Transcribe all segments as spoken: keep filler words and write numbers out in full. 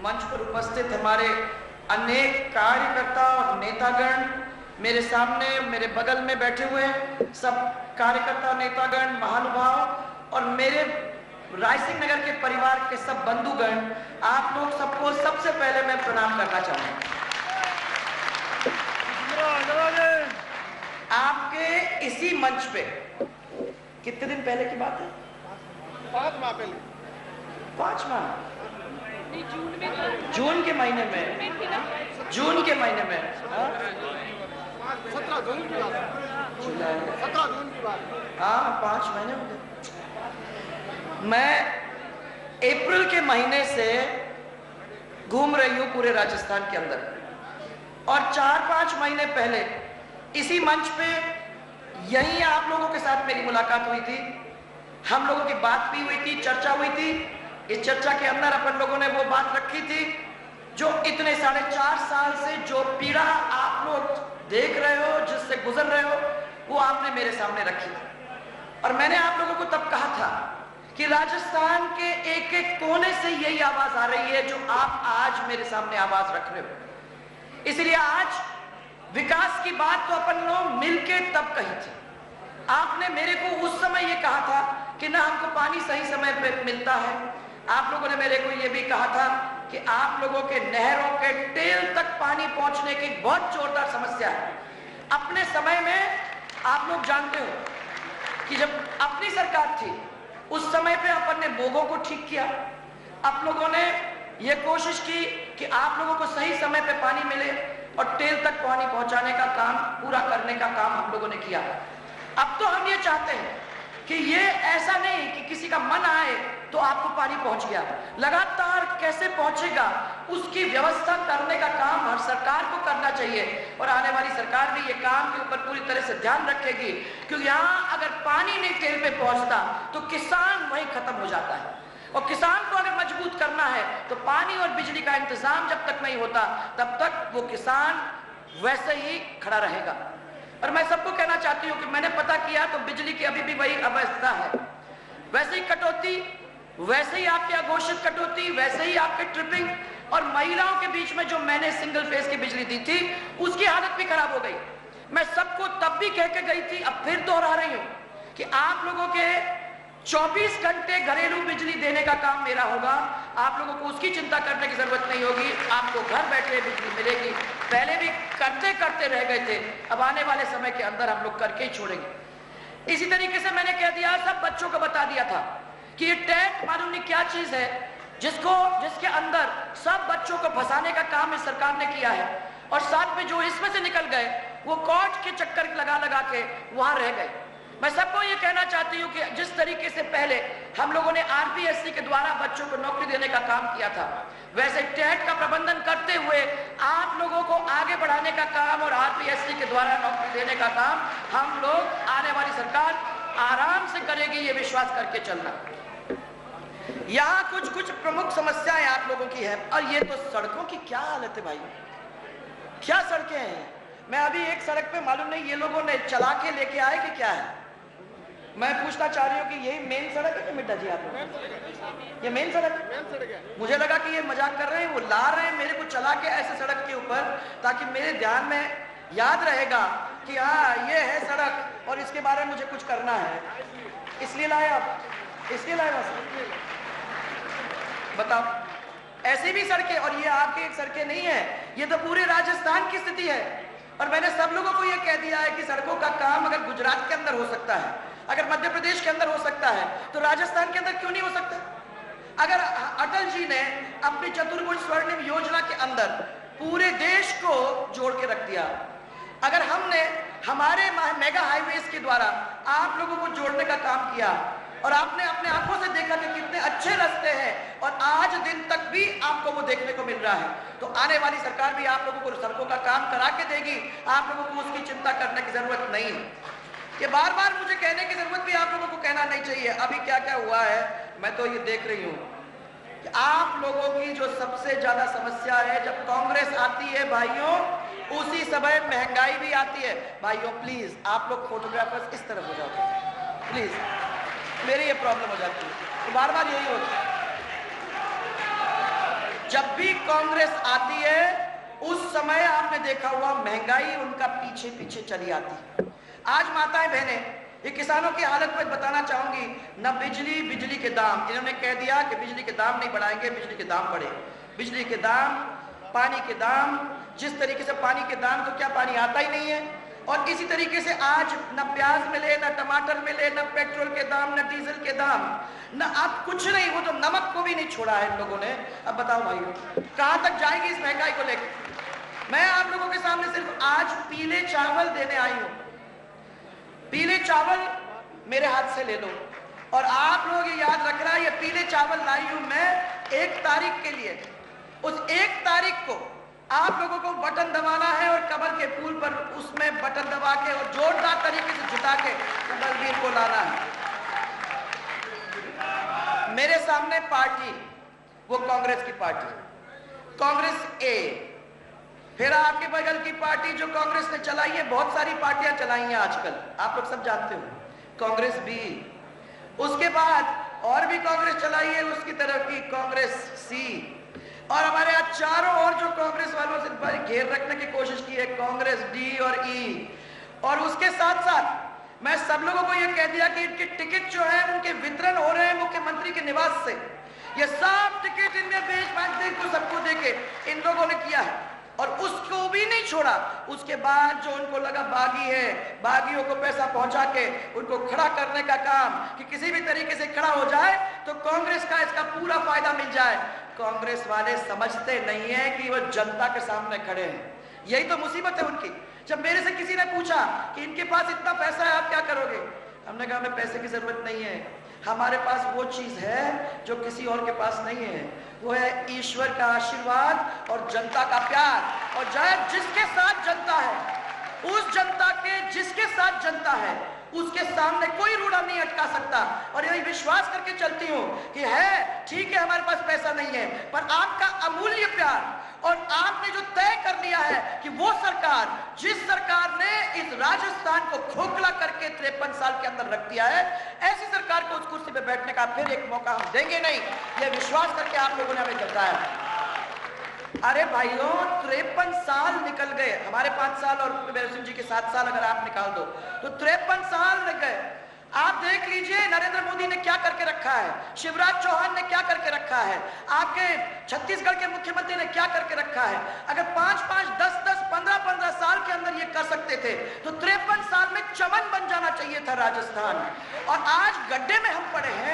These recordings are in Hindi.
मंच पर उपस्थित हमारे अनेक कार्यकर्ता और नेतागण, मेरे सामने मेरे बगल में बैठे हुए सब कार्यकर्ता, नेतागण, महानुभाव और मेरे रायसिंह नगर के परिवार के सब बंधुगण, आप लोग सबको सबसे पहले मैं प्रणाम करना चाहूंगा। आपके इसी मंच पे कितने दिन पहले की बात है? पांच माह पहले। पांच माह जून में, जून के महीने में, जून के महीने में, सत्रह जून की बात है। जुलाई, सत्रह जून की बात। हाँ पांच महीने हो गए। मैं अप्रैल के महीने से घूम रही हूं पूरे राजस्थान के अंदर और चार पांच महीने पहले इसी मंच पे यहीं आप लोगों के साथ मेरी मुलाकात हुई थी। हम लोगों की बात भी हुई थी, चर्चा हुई थी। इस चर्चा के अंदर अपन लोगों ने वो बात रखी थी जो इतने साढ़े चार साल से जो पीड़ा आप लोग देख रहे हो, जिससे गुजर रहे हो, वो आपने मेरे सामने रखी थी। और मैंने आप लोगों को तब कहा था कि राजस्थान के एक एक कोने से यही आवाज आ रही है जो आप आज मेरे सामने आवाज रख रहे हो। इसलिए आज विकास की बात तो अपन लोग मिलके तब कही थी। आपने मेरे को उस समय ये कहा था कि ना हमको पानी सही समय पे मिलता है। आप लोगों ने मेरे को ये भी कहा था कि आप लोगों के नहरों के टेल तक पानी पहुंचने की बहुत जोरदार समस्या है। अपने समय में आप लोग जानते हो कि जब अपनी सरकार थी उस समय पे अपन ने बोगों को ठीक किया। आप लोगों ने ये कोशिश की कि आप लोगों को सही समय पे पानी मिले और टेल तक पानी पहुंचाने का काम पूरा करने का काम हम लोगों ने किया। अब तो हम ये चाहते हैं कि ये ऐसा नहीं कि किसी का मन आए तो आपको पानी पहुंच गया, लगातार कैसे पहुंचेगा उसकी व्यवस्था करने का काम हर सरकार को करना चाहिए। और आने वाली सरकार भी ये काम के ऊपर पूरी तरह से ध्यान रखेगी, क्योंकि यहाँ अगर पानी नहीं टेल पे पहुंचता तो किसान वहीं खत्म हो जाता है। और किसान को अगर मजबूत करना है तो पानी और बिजली का इंतजाम जब तक नहीं होता तब तक वो किसान वैसे ही खड़ा रहेगा। और मैं सबको कहना चाहती हूँ कि मैंने पता किया तो बिजली की अभी भी वही अवस्था है, वैसे ही कटौती, वैसे ही आपकी अघोषित कटौती, वैसे ही आपके ट्रिपिंग और महिलाओं के बीच में जो मैंने सिंगल फेज की बिजली दी थी उसकी हालत भी खराब हो गई। मैं सबको तब भी कह के गई थी, अब फिर दोहरा रही हूँ कि आप लोगों के चौबीस घंटे घरेलू बिजली देने का काम मेरा होगा। आप लोगों को उसकी चिंता करने की जरूरत नहीं होगी, आपको घर बैठे बिजली मिलेगी। पहले भी करते करते रह गए थे, अब आने वाले समय के अंदर हम लोग करके ही छोड़ेंगे। इसी तरीके से मैंने कह दिया, सब बच्चों को बता दिया था कि ये टेट मालूम नहीं क्या चीज है जिसको जिसके अंदर सब बच्चों को फंसाने का काम इस सरकार ने किया है। और साथ में जो इसमें से निकल गए वो कोर्ट के चक्कर लगा लगा के वहां रह गए। मैं सबको ये कहना चाहती हूँ कि जिस तरीके से पहले हम लोगों ने आरपीएससी के द्वारा बच्चों को नौकरी देने का काम किया था, वैसे टेट का प्रबंधन करते हुए आप लोगों को आगे बढ़ाने का काम और आरपीएससी के द्वारा नौकरी देने का काम हम लोग आने वाली सरकार आराम से करेगी, ये विश्वास करके चलना। यहाँ कुछ कुछ प्रमुख समस्याएं आप लोगों की है। और ये तो सड़कों की क्या हालत है भाई, क्या सड़कें हैं। मैं अभी एक सड़क पे मालूम नहीं ये लोगों ने चला के लेके आए कि क्या है। मैं पूछना चाह रही हूँ कि यही मेन सड़क है कि मिड्डा जी आप लोग, ये मेन सड़क है? मुझे लगा कि ये मजाक कर रहे हैं, वो ला रहे हैं मेरे को चला के ऐसे सड़क के ऊपर ताकि मेरे ध्यान में याद रहेगा कि हाँ ये है सड़क और इसके बारे में मुझे कुछ करना है, इसलिए लाए आप, इसलिए लाए बस। बताओ ऐसी भी सड़कें, और ये आपकी एक सड़कें नहीं है, ये तो पूरे राजस्थान की स्थिति है। और मैंने सब लोगों को ये कह दिया है कि सड़कों का काम अगर गुजरात के अंदर हो सकता है, अगर मध्य प्रदेश के अंदर हो सकता है, तो राजस्थान के अंदर क्यों नहीं हो सकता? अगर अटल जी ने अपनी चतुर्भुज स्वर्णिम योजना के अंदर पूरे देश को जोड़ के रख दिया, अगर हमने हमारे मेगा हाईवेज के द्वारा आप लोगों को जोड़ने का काम किया और आपने अपने आंखों से देखा कि कितने अच्छे रास्ते हैं और आज दिन तक भी आपको वो देखने को मिल रहा है, तो आने वाली सरकार भी आप लोगों को सड़कों का काम करा के देगी। आप लोगों को उसकी चिंता करने की जरूरत नहीं है। ये बार बार मुझे कहने की जरूरत भी आप लोगों को कहना नहीं चाहिए। अभी क्या क्या हुआ है मैं तो ये देख रही हूँ कि आप लोगों की जो सबसे ज्यादा समस्या है, जब कांग्रेस आती है भाइयों उसी समय महंगाई भी आती है। भाइयों प्लीज आप लोग फोटोग्राफर्स इस तरफ हो जाओ प्लीज, मेरी ये प्रॉब्लम हो जाती है, तो बार बार यही होता है। जब भी कांग्रेस आती है उस समय आपने देखा हुआ महंगाई उनका पीछे पीछे चली आती है। आज माताएं बहनें, ये किसानों की हालत में बताना चाहूंगी, न बिजली, बिजली के दाम, इन्होंने कह दिया कि बिजली के दाम नहीं बढ़ाएंगे, बिजली के दाम बढ़े। बिजली के दाम, पानी के दाम, जिस तरीके से पानी के दाम, तो क्या पानी आता ही नहीं है। और इसी तरीके से आज न प्याज मिले, न टमाटर मिले, न पेट्रोल के दाम, न डीजल के दाम, न अब कुछ नहीं, वो तो नमक को भी नहीं छोड़ा है इन लोगों ने। अब बताओ भाई कहां तक जाएगी इस महंगाई को लेकर। मैं आप लोगों के सामने सिर्फ आज पीले चावल देने आई हूं। पीले चावल मेरे हाथ से ले लो, और आप लोग ये याद रखना, ये पीले चावल लाई हूं मैं एक तारीख के लिए। उस एक तारीख को आप लोगों को बटन दबाना है और कमल के फूल पर उसमें बटन दबा के और जोरदार तरीके से झुका के बलबीर को लाना है। मेरे सामने पार्टी, वो कांग्रेस की पार्टी, कांग्रेस ए, फिर आपके बगल की पार्टी जो कांग्रेस ने चलाई है, बहुत सारी पार्टियां चलाई हैं आजकल, आप लोग सब जानते हो, कांग्रेस बी, उसके बाद और भी कांग्रेस चलाई है उसकी तरफ की कांग्रेस सी, और हमारे यहाँ चारों और जो कांग्रेस वालों से घेर रखने की कोशिश की है कांग्रेस डी और ई। और उसके साथ साथ मैं सब लोगों को यह कह दिया कि इनके टिकट जो है उनके वितरण हो रहे हैं मुख्यमंत्री के निवास से। ये सब टिकट इनमें बेच बांट दे को सबको देके इन लोगों ने किया है, और उसको भी नहीं छोड़ा। उसके बाद जो उनको लगा बागी है, बागियों को पैसा पहुंचा के उनको खड़ा करने का काम, कि किसी भी तरीके से खड़ा हो जाए तो कांग्रेस का इसका पूरा फायदा मिल जाए। कांग्रेस वाले समझते नहीं है कि वो जनता के सामने खड़े हैं, यही तो मुसीबत है उनकी। जब मेरे से किसी ने पूछा कि इनके पास इतना पैसा है आप क्या करोगे, हमने कहा हमें पैसे की जरूरत नहीं है, हमारे पास वो चीज है जो किसी और के पास नहीं है, वो है ईश्वर का आशीर्वाद और जनता का प्यार। और चाहे जिसके साथ जनता है, उस जनता के जिसके साथ जनता है उसके सामने कोई रूढ़ा नहीं अटका सकता। और यही विश्वास करके चलती हूं कि है ठीक है हमारे पास पैसा नहीं है, पर आपका अमूल्य प्यार, और आपने जो तय कर लिया है कि वो सरकार, जिस सरकार ने इस राजस्थान को खोखला करके तिरपन साल के अंदर रख दिया है, ऐसी सरकार को उस कुर्सी पे बैठने का फिर एक मौका हम देंगे नहीं, ये विश्वास करके आप लोगों ने हमें जताया। अरे भाइयों, तिरपन साल निकल गए, हमारे पांच साल और मेरे सिंह जी के सात साल अगर आप निकाल दो तो तिरपन साल निकल गए। आप देख लीजिए नरेंद्र मोदी ने क्या करके रखा है, शिवराज चौहान ने क्या करके रखा है, आपके छत्तीसगढ़ के मुख्यमंत्री ने क्या करके रखा है। अगर पांच पांच दस दस पंद्रह पंद्रह साल के अंदर ये कर सकते थे तो तिरपन साल में चमन बन जाना चाहिए था राजस्थान। और आज गड्ढे में हम पड़े हैं।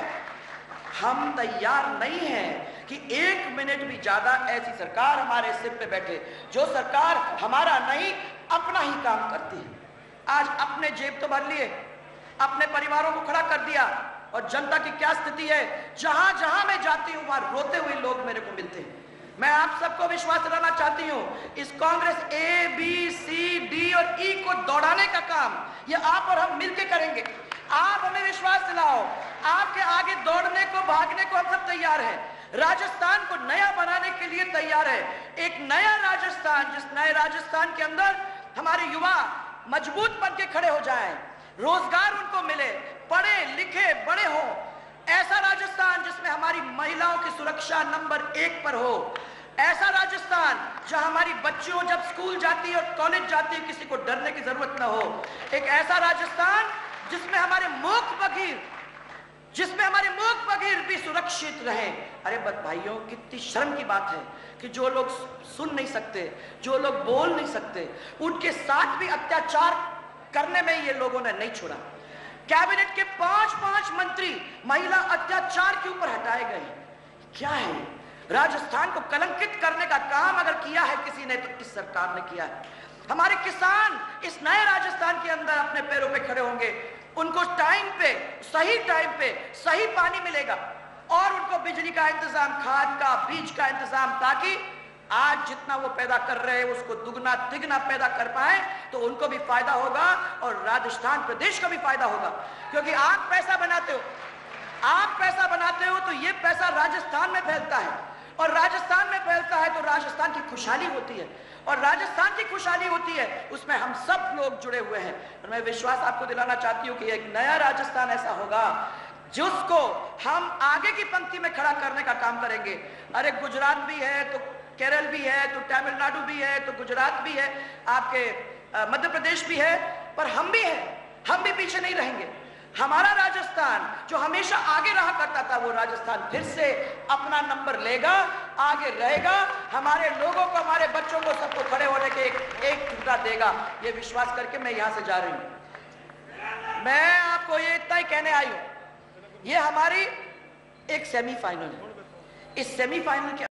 हम तैयार नहीं हैं कि एक मिनट भी ज्यादा ऐसी सरकार हमारे सिर पे बैठे, जो सरकार हमारा नहीं अपना ही काम करती है। आज अपने जेब तो भर लिए, अपने परिवारों को खड़ा कर दिया, और जनता की क्या स्थिति है, जहां जहां मैं जाती हूं वहां रोते हुए लोग मेरे को मिलते हैं। मैं आप सबको विश्वास दिलाना चाहती हूं, इस Congress A B C D और ई को दौड़ाने का काम ये आप और हम मिलकर करेंगे। आप हमें विश्वास दिलाओ, आपके आगे दौड़ने को, भागने को हम सब तैयार हैं। राजस्थान को नया बनाने के लिए तैयार है, एक नया राजस्थान, जिस नए राजस्थान के अंदर हमारे युवा मजबूत बन के खड़े हो जाएं, रोजगार उनको मिले, पढ़े लिखे बड़े हो, ऐसा राजस्थान जिसमें हमारी महिलाओं की सुरक्षा नंबर एक पर हो, ऐसा राजस्थान जहां हमारी बच्चियों जब स्कूल जाती है और कॉलेज जाती है किसी को डरने की जरूरत ना हो, एक ऐसा राजस्थान जिसमें हमारे मूक बधिर जिसमें हमारे मूक बधिर भी सुरक्षित रहे। अरे बस भाइयों, कितनी शर्म की बात है कि जो लोग सुन नहीं सकते, जो लोग बोल नहीं सकते, उनके साथ भी अत्याचार करने में ये लोगों ने नहीं छोड़ा। कैबिनेट के पांच पांच मंत्री महिला अत्याचार के ऊपर हटाए गए। क्या है, राजस्थान को कलंकित करने का काम अगर किया है किसी ने तो इस सरकार ने किया है। हमारे किसान इस नए राजस्थान के अंदर अपने पैरों पे खड़े होंगे, उनको टाइम पे, सही टाइम पे सही पानी मिलेगा, और उनको बिजली का इंतजाम, खाद का, बीज का इंतजाम, ताकि आज जितना वो पैदा कर रहे हैं उसको दुगना तिगना पैदा कर पाए, तो उनको भी फायदा होगा और राजस्थान प्रदेश को भी फायदा होगा। क्योंकि आप पैसा बनाते हो, आप पैसा बनाते हो तो ये पैसा राजस्थान में फैलता है, और राजस्थान में फैलता है तो राजस्थान की खुशहाली होती है, और राजस्थान की खुशहाली होती है उसमें हम सब लोग जुड़े हुए हैं। और मैं विश्वास आपको दिलाना चाहती हूँ कि एक नया राजस्थान ऐसा होगा जिसको हम आगे की पंक्ति में खड़ा करने का काम करेंगे। अरे गुजरात भी है तो केरल भी है तो तमिलनाडु भी है तो गुजरात भी है, आपके मध्य प्रदेश भी है, पर हम भी हैं, हम भी पीछे नहीं रहेंगे। हमारा राजस्थान जो हमेशा आगे रहा करता था, वो राजस्थान फिर से अपना नंबर लेगा, आगे रहेगा, हमारे लोगों को, हमारे बच्चों को, सबको खड़े होने के एक एक टुकड़ा देगा। ये विश्वास करके मैं यहां से जा रही हूं। मैं आपको ये इतना ही कहने आई हूं, ये हमारी एक सेमीफाइनल है। इस सेमीफाइनल के